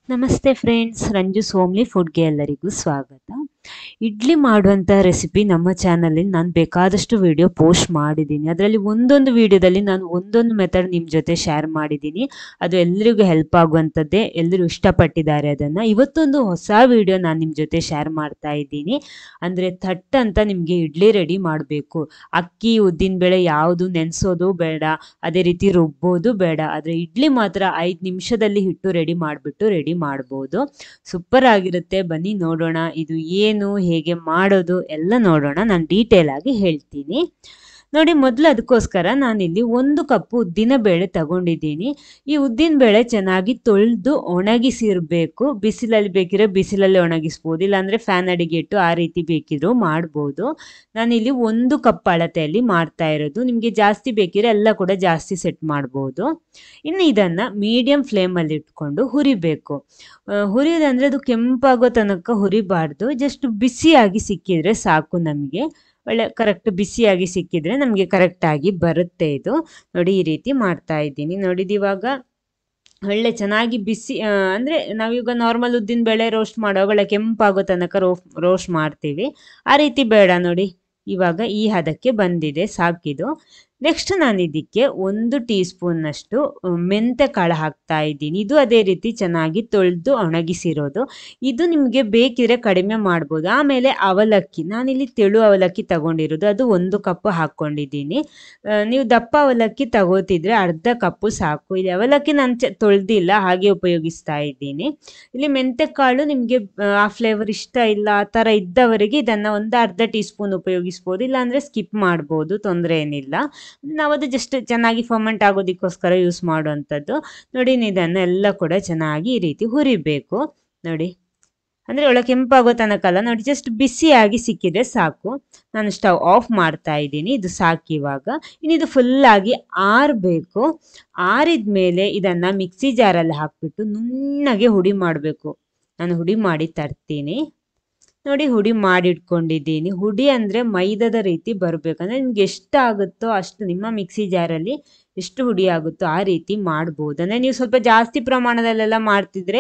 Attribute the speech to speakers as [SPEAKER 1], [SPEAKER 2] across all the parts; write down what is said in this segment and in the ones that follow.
[SPEAKER 1] ನಮಸ್ತೆ ಫ್ರೆಂಡ್ಸ್, ರಂಜು ಸೋಮ್ಲಿ ಫುಡ್ಗೆ ಎಲ್ಲರಿಗೂ ಸ್ವಾಗತ. ಇಡ್ಲಿ ಮಾಡುವಂಥ ರೆಸಿಪಿ ನಮ್ಮ ಚಾನಲಲ್ಲಿ ನಾನು ಬೇಕಾದಷ್ಟು ವಿಡಿಯೋ ಪೋಸ್ಟ್ ಮಾಡಿದ್ದೀನಿ. ಅದರಲ್ಲಿ ಒಂದೊಂದು ವಿಡಿಯೋದಲ್ಲಿ ನಾನು ಒಂದೊಂದು ಮೆಥಡ್ ನಿಮ್ಮ ಜೊತೆ ಶೇರ್ ಮಾಡಿದ್ದೀನಿ. ಅದು ಎಲ್ಲರಿಗೂ ಹೆಲ್ಪ್ ಆಗುವಂಥದ್ದೇ, ಎಲ್ಲರೂ ಇಷ್ಟಪಟ್ಟಿದ್ದಾರೆ ಅದನ್ನು. ಇವತ್ತೊಂದು ಹೊಸ ವಿಡಿಯೋ ನಾನು ನಿಮ್ಮ ಜೊತೆ ಶೇರ್ ಮಾಡ್ತಾ ಇದ್ದೀನಿ. ಅಂದರೆ ಥಟ್ ಅಂತ ನಿಮಗೆ ಇಡ್ಲಿ ರೆಡಿ ಮಾಡಬೇಕು. ಅಕ್ಕಿ ಉದ್ದಿನಬೇಳೆ ಯಾವುದು ನೆನೆಸೋದು ಬೇಡ, ಅದೇ ರೀತಿ ರುಬ್ಬೋದು ಬೇಡ. ಆದರೆ ಇಡ್ಲಿ ಮಾತ್ರ 5 ನಿಮಿಷದಲ್ಲಿ ಹಿಟ್ಟು ರೆಡಿ ಮಾಡ್ಬೋದು. ಸೂಪರ್ ಆಗಿರುತ್ತೆ. ಬನ್ನಿ ನೋಡೋಣ ಇದು ಏನು, ಹೇಗೆ ಮಾಡೋದು ಎಲ್ಲ ನೋಡೋಣ. ನಾನು ಡೀಟೇಲ್ ಆಗಿ ಹೇಳ್ತೀನಿ. ನೋಡಿ, ಮೊದಲು ಅದಕ್ಕೋಸ್ಕರ ನಾನಿಲ್ಲಿ 1 ಕಪ್ ಉದ್ದಿನಬೇಳೆ ತಗೊಂಡಿದ್ದೀನಿ. ಈ ಉದ್ದಿನಬೇಳೆ ಚೆನ್ನಾಗಿ ತೊಳೆದು ಒಣಗಿಸಿರಬೇಕು. ಬಿಸಿಲಲ್ಲಿ ಬೇಕಿದ್ರೆ ಬಿಸಿಲಲ್ಲಿ ಒಣಗಿಸ್ಬೋದು, ಇಲ್ಲಾಂದರೆ ಫ್ಯಾನ್ ಅಡಿಗೆ ಇಟ್ಟು ಆ ರೀತಿ ಬೇಕಿದ್ರೂ ಮಾಡ್ಬೋದು. ನಾನಿಲ್ಲಿ 1 ಕಪ್ ಅಳತೆಯಲ್ಲಿ ಮಾಡ್ತಾ ಇರೋದು. ನಿಮಗೆ ಜಾಸ್ತಿ ಬೇಕಿದ್ರೆ ಎಲ್ಲ ಕೂಡ ಜಾಸ್ತಿ ಸೆಟ್ ಮಾಡ್ಬೋದು. ಇನ್ನು ಇದನ್ನು ಮೀಡಿಯಂ ಫ್ಲೇಮಲ್ಲಿ ಇಟ್ಕೊಂಡು ಹುರಿಬೇಕು. ಹುರಿಯೋದಂದರೆ ಅದು ಕೆಂಪಾಗೋ ತನಕ ಹುರಿಬಾರ್ದು. ಜಸ್ಟ್ ಬಿಸಿಯಾಗಿ ಸಿಕ್ಕಿದ್ರೆ ಸಾಕು. ನಮಗೆ ಒಳ್ಳೆ ಕರೆಕ್ಟ್ ಬಿಸಿಯಾಗಿ ಸಿಕ್ಕಿದ್ರೆ ನಮಗೆ ಕರೆಕ್ಟಾಗಿ ಬರುತ್ತೆ ಇದು. ನೋಡಿ, ಈ ರೀತಿ ಮಾಡ್ತಾ ಇದ್ದೀನಿ. ನೋಡಿದ್ದು ಇವಾಗ ಒಳ್ಳೆ ಚೆನ್ನಾಗಿ ಬಿಸಿ, ಅಂದರೆ ನಾವೀಗ ನಾರ್ಮಲ್ ಉದ್ದಿನಬೇಳೆ ರೋಸ್ಟ್ ಮಾಡುವಾಗ ಒಳ್ಳೆ ಕೆಂಪಾಗೋ ತನಕ ರೋಸ್ಟ್ ಮಾಡ್ತೀವಿ. ಆ ರೀತಿ ಬೇಡ. ನೋಡಿ, ಇವಾಗ ಈ ಹದಕ್ಕೆ ಬಂದಿದೆ, ಸಾಕಿದು. ನೆಕ್ಸ್ಟ್ ನಾನು ಇದಕ್ಕೆ 1 ಟೀ ಸ್ಪೂನ್ನಷ್ಟು ಮೆಂತ್ಯ ಕಾಳು ಹಾಕ್ತಾ ಇದ್ದೀನಿ. ಇದು ಅದೇ ರೀತಿ ಚೆನ್ನಾಗಿ ತೊಳೆದು ಒಣಗಿಸಿರೋದು. ಇದು ನಿಮಗೆ ಬೇಕಿದ್ರೆ ಕಡಿಮೆ ಮಾಡ್ಬೋದು. ಆಮೇಲೆ ಅವಲಕ್ಕಿ, ನಾನಿಲ್ಲಿ ತೆಳು ಅವಲಕ್ಕಿ ತಗೊಂಡಿರೋದು, ಅದು 1 ಕಪ್ ಹಾಕ್ಕೊಂಡಿದ್ದೀನಿ. ನೀವು ದಪ್ಪ ಅವಲಕ್ಕಿ ತಗೋತಿದ್ರೆ ಅರ್ಧ ಕಪ್ಪು ಸಾಕು. ಇಲ್ಲಿ ಅವಲಕ್ಕಿ ನಾನು ತೊಳೆದಿಲ್ಲ, ಹಾಗೆ ಉಪಯೋಗಿಸ್ತಾ ಇದ್ದೀನಿ. ಇಲ್ಲಿ ಮೆಂತ್ಯ ಕಾಳು ನಿಮಗೆ ಆ ಫ್ಲೇವರ್ ಇಷ್ಟ ಇಲ್ಲ ಆ ಥರ ಇದ್ದವರಿಗೆ ಇದನ್ನು ಒಂದು ಅರ್ಧ ಟೀ ಸ್ಪೂನ್ ಉಪಯೋಗಿಸ್ಬೋದು, ಇಲ್ಲಾಂದರೆ ಸ್ಕಿಪ್ ಮಾಡ್ಬೋದು, ತೊಂದರೆ ಏನಿಲ್ಲ. ನಾವದು ಜಸ್ಟ್ ಚೆನ್ನಾಗಿ ಫರ್ಮೆಂಟ್ ಆಗೋದಕ್ಕೋಸ್ಕರ ಯೂಸ್ ಮಾಡುವಂಥದ್ದು. ನೋಡಿ, ಇದನ್ನೆಲ್ಲ ಕೂಡ ಚೆನ್ನಾಗಿ ಈ ರೀತಿ ಹುರಿಬೇಕು. ನೋಡಿ, ಅಂದರೆ ಒಳಗೆ ಕೆಂಪಾಗೋ ತನಕ ಅಲ್ಲ. ನೋಡಿ, ಜಸ್ಟ್ ಬಿಸಿಯಾಗಿ ಸಿಕ್ಕಿದ್ರೆ ಸಾಕು. ನಾನು ಸ್ಟವ್ ಆಫ್ ಮಾಡ್ತಾ ಇದ್ದೀನಿ. ಇದು ಸಾಕು ಇವಾಗ. ಇನ್ನಿದು ಫುಲ್ಲಾಗಿ ಆರಬೇಕು. ಆರಿದ ಮೇಲೆ ಇದನ್ನು ಮಿಕ್ಸಿ ಜಾರಲ್ಲಿ ಹಾಕಿಬಿಟ್ಟು ನುಣ್ಣಗೆ ಹುಡಿ ಮಾಡಬೇಕು. ನಾನು ಹುಡಿ ಮಾಡಿ ತರ್ತೀನಿ. ನೋಡಿ, ಹುಡಿ ಮಾಡಿಟ್ಕೊಂಡಿದ್ದೀನಿ. ಹುಡಿ ಅಂದರೆ ಮೈದಾದ ರೀತಿ ಬರಬೇಕಂದ್ರೆ ನಿಮ್ಗೆ ಎಷ್ಟು ಆಗುತ್ತೋ ಅಷ್ಟು, ನಿಮ್ಮ ಮಿಕ್ಸಿ ಜಾರಲ್ಲಿ ಎಷ್ಟು ಹುಡಿ ಆಗುತ್ತೋ ಆ ರೀತಿ ಮಾಡ್ಬೋದು. ಅಂದರೆ ನೀವು ಸ್ವಲ್ಪ ಜಾಸ್ತಿ ಪ್ರಮಾಣದಲ್ಲೆಲ್ಲ ಮಾಡ್ತಿದ್ರೆ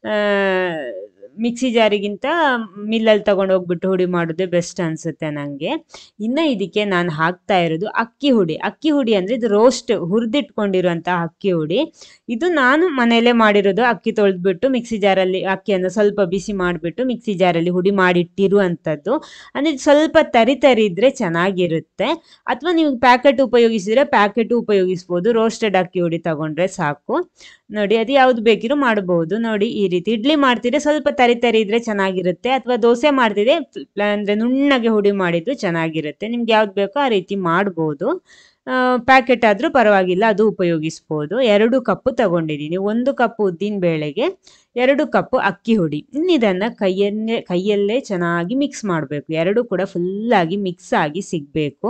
[SPEAKER 1] ಮಿಕ್ಸಿ ಜಾರಿಗಿಂತ ಮಿಲ್ಲಲ್ಲಿ ತಗೊಂಡು ಹೋಗ್ಬಿಟ್ಟು ಹುಡಿ ಮಾಡೋದೇ ಬೆಸ್ಟ್ ಅನಿಸುತ್ತೆ ನನಗೆ. ಇನ್ನು ಇದಕ್ಕೆ ನಾನು ಹಾಕ್ತಾ ಇರೋದು ಅಕ್ಕಿ ಹುಡಿ. ಅಕ್ಕಿ ಹುಡಿ ಅಂದರೆ ಇದು ರೋಸ್ಟ್ ಹುರಿದಿಟ್ಕೊಂಡಿರುವಂಥ ಅಕ್ಕಿ ಹುಡಿ. ಇದು ನಾನು ಮನೆಯಲ್ಲೇ ಮಾಡಿರೋದು. ಅಕ್ಕಿ ತೊಳೆದ್ಬಿಟ್ಟು ಮಿಕ್ಸಿ ಜಾರಲ್ಲಿ ಅಕ್ಕಿಯನ್ನು ಸ್ವಲ್ಪ ಬಿಸಿ ಮಾಡಿಬಿಟ್ಟು ಮಿಕ್ಸಿ ಜಾರಲ್ಲಿ ಹುಡಿ ಮಾಡಿಟ್ಟಿರುವಂಥದ್ದು. ಅಂದರೆ ಸ್ವಲ್ಪ ತರಿ ಇದ್ದರೆ ಚೆನ್ನಾಗಿರುತ್ತೆ. ಅಥವಾ ನೀವು ಪ್ಯಾಕೆಟ್ ಉಪಯೋಗಿಸಿದರೆ ಪ್ಯಾಕೆಟು ಉಪಯೋಗಿಸ್ಬೋದು. ರೋಸ್ಟೆಡ್ ಅಕ್ಕಿ ಹುಡಿ ತಗೊಂಡ್ರೆ ಸಾಕು. ನೋಡಿ, ಅದು ಯಾವುದು ಬೇಕಿರೋ ಮಾಡ್ಬೋದು. ನೋಡಿ, ಈ ರೀತಿ ಇಡ್ಲಿ ಮಾಡ್ತಿದ್ರೆ ಸ್ವಲ್ಪ ತರಿ ಇದ್ರೆ ಚೆನ್ನಾಗಿರುತ್ತೆ. ಅಥವಾ ದೋಸೆ ಮಾಡ್ತಿದ್ರೆ ಅಂದರೆ ನುಣ್ಣಗೆ ಹುಡಿ ಮಾಡಿದ್ರು ಚೆನ್ನಾಗಿರುತ್ತೆ. ನಿಮ್ಗೆ ಯಾವ್ದು ಬೇಕೋ ಆ ರೀತಿ ಮಾಡ್ಬೋದು. ಪ್ಯಾಕೆಟ್ ಆದರೂ ಪರವಾಗಿಲ್ಲ, ಅದು ಉಪಯೋಗಿಸ್ಬೋದು. 2 ಕಪ್ ತಗೊಂಡಿದ್ದೀನಿ. 1 ಕಪ್ ಉದ್ದಿನ ಬೇಳೆಗೆ 2 ಕಪ್ ಅಕ್ಕಿ ಹುಡಿ. ಇನ್ನು ಇದನ್ನು ಕೈಯಲ್ಲೇ ಚೆನ್ನಾಗಿ ಮಿಕ್ಸ್ ಮಾಡಬೇಕು. 2 ಕೂಡ ಫುಲ್ಲಾಗಿ ಮಿಕ್ಸ್ ಆಗಿ ಸಿಗಬೇಕು.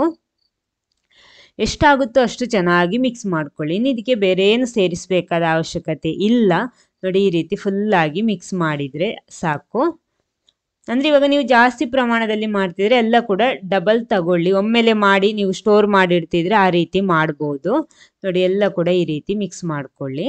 [SPEAKER 1] ಎಷ್ಟಾಗುತ್ತೋ ಅಷ್ಟು ಚೆನ್ನಾಗಿ ಮಿಕ್ಸ್ ಮಾಡ್ಕೊಳ್ಳಿ. ಇನ್ನು ಇದಕ್ಕೆ ಬೇರೆ ಏನು ಸೇರಿಸಬೇಕಾದ ಅವಶ್ಯಕತೆ ಇಲ್ಲ. ನೋಡಿ, ಈ ರೀತಿ ಫುಲ್ಲಾಗಿ ಮಿಕ್ಸ್ ಮಾಡಿದರೆ ಸಾಕು. ಅಂದರೆ ಇವಾಗ ನೀವು ಜಾಸ್ತಿ ಪ್ರಮಾಣದಲ್ಲಿ ಮಾಡ್ತಿದ್ರೆ ಎಲ್ಲ ಕೂಡ ಡಬಲ್ ತಗೊಳ್ಳಿ. ಒಮ್ಮೆಲೆ ಮಾಡಿ ನೀವು ಸ್ಟೋರ್ ಮಾಡಿಡ್ತಿದ್ರೆ ಆ ರೀತಿ ಮಾಡ್ಬೋದು. ನೋಡಿ, ಎಲ್ಲ ಕೂಡ ಈ ರೀತಿ ಮಿಕ್ಸ್ ಮಾಡ್ಕೊಳ್ಳಿ.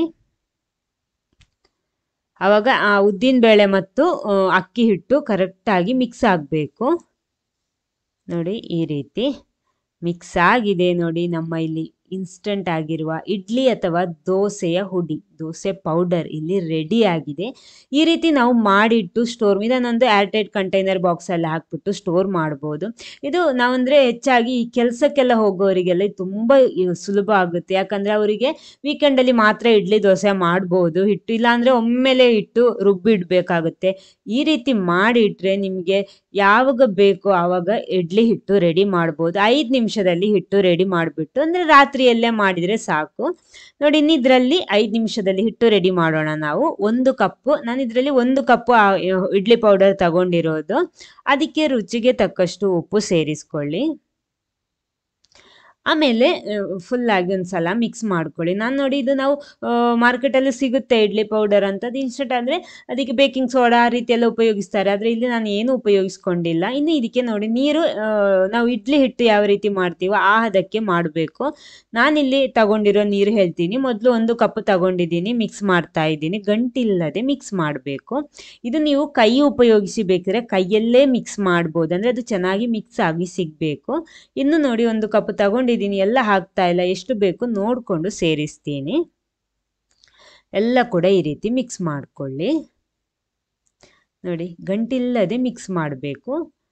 [SPEAKER 1] ಆವಾಗ ಆ ಉದ್ದಿನಬೇಳೆ ಮತ್ತು ಅಕ್ಕಿ ಹಿಟ್ಟು ಕರೆಕ್ಟಾಗಿ ಮಿಕ್ಸ್ ಆಗಬೇಕು. ನೋಡಿ, ಈ ರೀತಿ ಮಿಕ್ಸ್ ಆಗಿದೆ. ನೋಡಿ, ನಮ್ಮ ಇಲ್ಲಿ ಇನ್ಸ್ಟಂಟ್ ಆಗಿರುವ ಇಡ್ಲಿ ಅಥವಾ ದೋಸೆಯ ಹುಡಿ, ದೋಸೆ ಪೌಡರ್ ಇಲ್ಲಿ ರೆಡಿ ಆಗಿದೆ. ಈ ರೀತಿ ನಾವು ಮಾಡಿಟ್ಟು ಸ್ಟೋರ್, ಇದನ್ನೊಂದು ಏರ್ಟೈಟ್ ಕಂಟೈನರ್ ಬಾಕ್ಸಲ್ಲಿ ಹಾಕ್ಬಿಟ್ಟು ಸ್ಟೋರ್ ಮಾಡ್ಬೋದು. ಇದು ನಾವಂದರೆ ಹೆಚ್ಚಾಗಿ ಈ ಕೆಲಸಕ್ಕೆಲ್ಲ ಹೋಗೋರಿಗೆಲ್ಲ ತುಂಬ ಸುಲಭ ಆಗುತ್ತೆ. ಯಾಕಂದರೆ ಅವರಿಗೆ ವೀಕೆಂಡಲ್ಲಿ ಮಾತ್ರ ಇಡ್ಲಿ ದೋಸೆ ಮಾಡ್ಬೋದು ಹಿಟ್ಟು, ಇಲ್ಲಾಂದರೆ ಒಮ್ಮೆಲೆ ಇಟ್ಟು ರುಬ್ಬಿಡಬೇಕಾಗುತ್ತೆ. ಈ ರೀತಿ ಮಾಡಿಟ್ರೆ ನಿಮಗೆ ಯಾವಾಗ ಬೇಕೋ ಆವಾಗ ಇಡ್ಲಿ ಹಿಟ್ಟು ರೆಡಿ ಮಾಡ್ಬೋದು. 5 ನಿಮಿಷದಲ್ಲಿ ಹಿಟ್ಟು ರೆಡಿ ಮಾಡಿಬಿಟ್ಟು, ಅಂದರೆ ರಾತ್ರಿಯಲ್ಲೇ ಮಾಡಿದರೆ ಸಾಕು. ನೋಡಿ, ಇನ್ನು ಇದರಲ್ಲಿ 5 ನಿಮಿಷದಲ್ಲಿ ಹಿಟ್ಟು ರೆಡಿ ಮಾಡೋಣ ನಾವು. 1 ಕಪ್ಪು, ನಾನು ಇದರಲ್ಲಿ 1 ಕಪ್ಪು ಇಡ್ಲಿ ಪೌಡರ್ ತಗೊಂಡಿರೋದು. ಅದಕ್ಕೆ ರುಚಿಗೆ ತಕ್ಕಷ್ಟು ಉಪ್ಪು ಸೇರಿಸ್ಕೊಳ್ಳಿ. ಆಮೇಲೆ ಫುಲ್ಲಾಗಿ ಒಂದು ಸಲ ಮಿಕ್ಸ್ ಮಾಡ್ಕೊಳ್ಳಿ. ನಾನು ನೋಡಿ ಇದು ನಾವು ಮಾರ್ಕೆಟಲ್ಲಿ ಸಿಗುತ್ತೆ ಇಡ್ಲಿ ಪೌಡರ್ ಅಂತ, ಅದು ಇನ್ಸ್ಟೆಂಟ್ ಅಂದರೆ ಅದಕ್ಕೆ ಬೇಕಿಂಗ್ ಸೋಡಾ ಆ ರೀತಿ ಎಲ್ಲ ಉಪಯೋಗಿಸ್ತಾರೆ. ಆದರೆ ಇಲ್ಲಿ ನಾನು ಏನು ಉಪಯೋಗಿಸ್ಕೊಂಡಿಲ್ಲ. ಇನ್ನು ಇದಕ್ಕೆ ನೋಡಿ ನೀರು, ನಾವು ಇಡ್ಲಿ ಹಿಟ್ಟು ಯಾವ ರೀತಿ ಮಾಡ್ತೀವೋ ಆ ಹದಕ್ಕೆ ಮಾಡಬೇಕು. ನಾನಿಲ್ಲಿ ತಗೊಂಡಿರೋ ನೀರು ಹೇಳ್ತೀನಿ. ಮೊದಲು 1 ಕಪ್ ತಗೊಂಡಿದ್ದೀನಿ, ಮಿಕ್ಸ್ ಮಾಡ್ತಾ ಇದ್ದೀನಿ. ಗಂಟಿಲ್ಲದೆ ಮಿಕ್ಸ್ ಮಾಡಬೇಕು. ಇದು ನೀವು ಕೈ ಉಪಯೋಗಿಸಿ ಬೇಕಿದ್ರೆ ಕೈಯಲ್ಲೇ ಮಿಕ್ಸ್ ಮಾಡ್ಬೋದು, ಅಂದರೆ ಅದು ಚೆನ್ನಾಗಿ ಮಿಕ್ಸ್ ಆಗಿ ಸಿಗಬೇಕು. ಇನ್ನು ನೋಡಿ 1 ಕಪ್ ತಗೊಂಡಿದ್ದೀನಿ, ಎಲ್ಲ ಹಾಕ್ತಾ ಇಲ್ಲ, ಎಷ್ಟು ಬೇಕು ನೋಡಿಕೊಂಡು ಸೇರಿಸ್ತೀನಿ. ಎಲ್ಲ ಕೂಡ ಈ ರೀತಿ ಮಿಕ್ಸ್ ಮಾಡ್ಕೊಳ್ಳಿ. ನೋಡಿ ಗಂಟಿಲ್ಲದೆ ಮಿಕ್ಸ್ ಮಾಡಬೇಕು.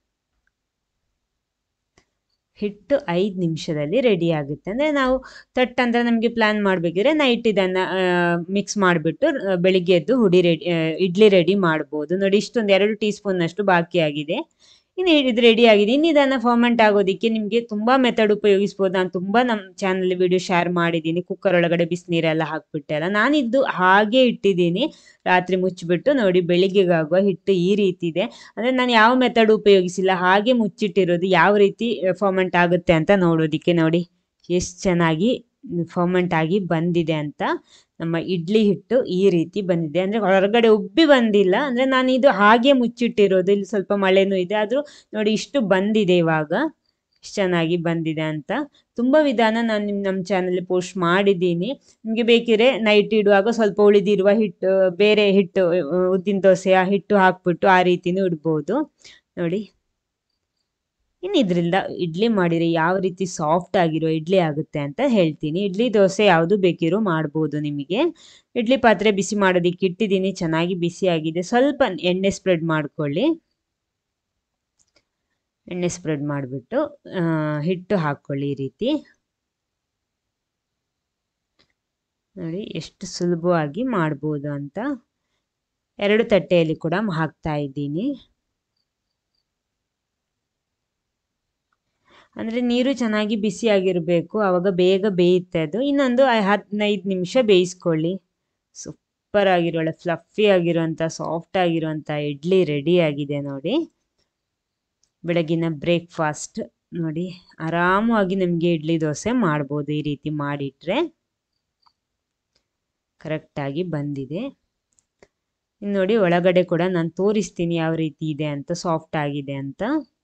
[SPEAKER 1] ಹಿಟ್ಟು 5 ನಿಮಿಷದಲ್ಲಿ ರೆಡಿ ಆಗುತ್ತೆ. ಅಂದರೆ ನಾವು ಅಂದರೆ ನಮಗೆ ಪ್ಲ್ಯಾನ್ ಮಾಡಬೇಕಿದ್ರೆ ನೈಟ್ ಇದನ್ನು ಮಿಕ್ಸ್ ಮಾಡಿಬಿಟ್ಟು ಬೆಳಿಗ್ಗೆ ಎದ್ದು ಇಡ್ಲಿ ರೆಡಿ ಮಾಡ್ಬೋದು. ನೋಡಿ ಇಷ್ಟೊಂದು 2 ಟೀ ಸ್ಪೂನ್ನಷ್ಟು ಬಾಕಿ ಆಗಿದೆ. ಇನ್ನು ಇದು ರೆಡಿ ಆಗಿದೆ. ಇನ್ನು ಇದನ್ನು ಫರ್ಮೆಂಟ್ ಆಗೋದಕ್ಕೆ ನಿಮಗೆ ತುಂಬ ಮೆಥಡ್ ಉಪಯೋಗಿಸ್ಬೋದು. ನಾನು ತುಂಬ ನಮ್ಮ ಚಾನಲ್ ವಿಡಿಯೋ ಶೇರ್ ಮಾಡಿದ್ದೀನಿ. ಕುಕ್ಕರ್ ಒಳಗಡೆ ಬಿಸಿನೀರೆಲ್ಲ ಹಾಕ್ಬಿಟ್ಟೆಲ್ಲ, ನಾನಿದ್ದು ಹಾಗೆ ಇಟ್ಟಿದ್ದೀನಿ ರಾತ್ರಿ ಮುಚ್ಚಿಬಿಟ್ಟು. ನೋಡಿ ಬೆಳಿಗ್ಗೆಗಾಗುವ ಹಿಟ್ಟು ಈ ರೀತಿ ಇದೆ. ಅಂದರೆ ನಾನು ಯಾವ ಮೆಥಡ್ ಉಪಯೋಗಿಸಿಲ್ಲ, ಹಾಗೆ ಮುಚ್ಚಿಟ್ಟಿರೋದು. ಯಾವ ರೀತಿ ಫರ್ಮೆಂಟ್ ಆಗುತ್ತೆ ಅಂತ ನೋಡೋದಕ್ಕೆ ನೋಡಿ ಎಷ್ಟು ಚೆನ್ನಾಗಿ ಫರ್ಮೆಂಟ್ ಆಗಿ ಬಂದಿದೆ ಅಂತ. ನಮ್ಮ ಇಡ್ಲಿ ಹಿಟ್ಟು ಈ ರೀತಿ ಬಂದಿದೆ, ಅಂದರೆ ಹೊರಗಡೆ ಉಬ್ಬಿ ಬಂದಿಲ್ಲ. ಅಂದರೆ ನಾನು ಇದು ಹಾಗೆ ಮುಚ್ಚಿಟ್ಟಿರೋದು. ಇಲ್ಲಿ ಸ್ವಲ್ಪ ಮಳೆನೂ ಇದೆ, ಆದರೂ ನೋಡಿ ಇಷ್ಟು ಬಂದಿದೆ ಇವಾಗ, ಇಷ್ಟು ಚೆನ್ನಾಗಿ ಬಂದಿದೆ ಅಂತ. ತುಂಬ ವಿಧಾನ ನಾನು ನಮ್ಮ ಚಾನಲ್ಲಿ ಪೋಸ್ಟ್ ಮಾಡಿದ್ದೀನಿ. ನಿಮಗೆ ಬೇಕಿದ್ರೆ ನೈಟ್ ಇಡುವಾಗ ಸ್ವಲ್ಪ ಉಳಿದಿರುವ ಹಿಟ್ಟು, ಬೇರೆ ಹಿಟ್ಟು, ಉದ್ದಿನ ದೋಸೆಯ ಹಿಟ್ಟು ಹಾಕ್ಬಿಟ್ಟು ಆ ರೀತಿನೂ ಇಡ್ಬೋದು. ನೋಡಿ ಇನ್ನು ಇದರಿಂದ ಇಡ್ಲಿ ಮಾಡಿದರೆ ಯಾವ ರೀತಿ ಸಾಫ್ಟ್ ಆಗಿರೋ ಇಡ್ಲಿ ಆಗುತ್ತೆ ಅಂತ ಹೇಳ್ತೀನಿ. ಇಡ್ಲಿ ದೋಸೆ ಯಾವುದು ಬೇಕಿರೋ ಮಾಡ್ಬೋದು ನಿಮಗೆ. ಇಡ್ಲಿ ಪಾತ್ರೆ ಬಿಸಿ ಮಾಡೋದಕ್ಕೆ ಇಟ್ಟಿದ್ದೀನಿ, ಚೆನ್ನಾಗಿ ಬಿಸಿಯಾಗಿದೆ. ಸ್ವಲ್ಪ ಎಣ್ಣೆ ಸ್ಪ್ರೆಡ್ ಮಾಡ್ಕೊಳ್ಳಿ. ಎಣ್ಣೆ ಸ್ಪ್ರೆಡ್ ಮಾಡಿಬಿಟ್ಟು ಹಿಟ್ಟು ಹಾಕ್ಕೊಳ್ಳಿ ಈ ರೀತಿ. ನೋಡಿ ಎಷ್ಟು ಸುಲಭವಾಗಿ ಮಾಡ್ಬೋದು ಅಂತ. 2 ತಟ್ಟೆಯಲ್ಲಿ ಕೂಡ ಹಾಕ್ತಾ ಇದ್ದೀನಿ. ಅಂದರೆ ನೀರು ಚೆನ್ನಾಗಿ ಬಿಸಿಯಾಗಿರಬೇಕು, ಆವಾಗ ಬೇಗ ಬೇಯುತ್ತೆ ಅದು. ಇನ್ನೊಂದು 15 ನಿಮಿಷ ಬೇಯಿಸ್ಕೊಳ್ಳಿ. ಸೂಪರ್ ಆಗಿರೋ ಫ್ಲಫಿ ಆಗಿರೋಂಥ ಸಾಫ್ಟ್ ಆಗಿರೋಂಥ ಇಡ್ಲಿ ರೆಡಿಯಾಗಿದೆ ನೋಡಿ. ಬೆಳಗಿನ ಬ್ರೇಕ್ಫಾಸ್ಟ್ ನೋಡಿ, ಆರಾಮವಾಗಿ ನಮಗೆ ಇಡ್ಲಿ ದೋಸೆ ಮಾಡ್ಬೋದು ಈ ರೀತಿ ಮಾಡಿಟ್ರೆ. ಕರೆಕ್ಟಾಗಿ ಬಂದಿದೆ. ಇನ್ನು ನೋಡಿ ಒಳಗಡೆ ಕೂಡ ನಾನು ತೋರಿಸ್ತೀನಿ ಯಾವ ರೀತಿ ಇದೆ ಅಂತ, ಸಾಫ್ಟ್ ಆಗಿದೆ ಅಂತ.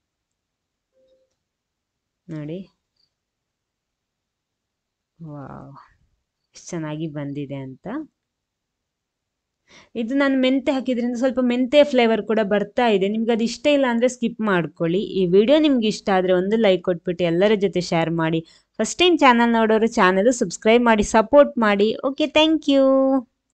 [SPEAKER 1] ನೋಡಿ ವಾವ್ ಎಷ್ಟು ಚೆನ್ನಾಗಿ ಬಂದಿದೆ ಅಂತ. ಇದು ನಾನು ಮೆಂತೆ ಹಾಕಿದ್ರಿಂದ ಸ್ವಲ್ಪ ಮೆಂತೆ ಫ್ಲೇವರ್ ಕೂಡ ಬರ್ತಾ ಇದೆ. ನಿಮ್ಗೆ ಅದು ಇಷ್ಟ ಇಲ್ಲ ಅಂದರೆ ಸ್ಕಿಪ್ ಮಾಡ್ಕೊಳ್ಳಿ. ಈ ವಿಡಿಯೋ ನಿಮ್ಗೆ ಇಷ್ಟ ಆದರೆ ಒಂದು ಲೈಕ್ ಕೊಟ್ಬಿಟ್ಟು ಎಲ್ಲರ ಜೊತೆ ಶೇರ್ ಮಾಡಿ. ಫಸ್ಟ್ ಟೈಮ್ ಚಾನಲ್ ನೋಡೋರು ಚಾನಲ್ ಸಬ್ಸ್ಕ್ರೈಬ್ ಮಾಡಿ ಸಪೋರ್ಟ್ ಮಾಡಿ. Okay, thank you.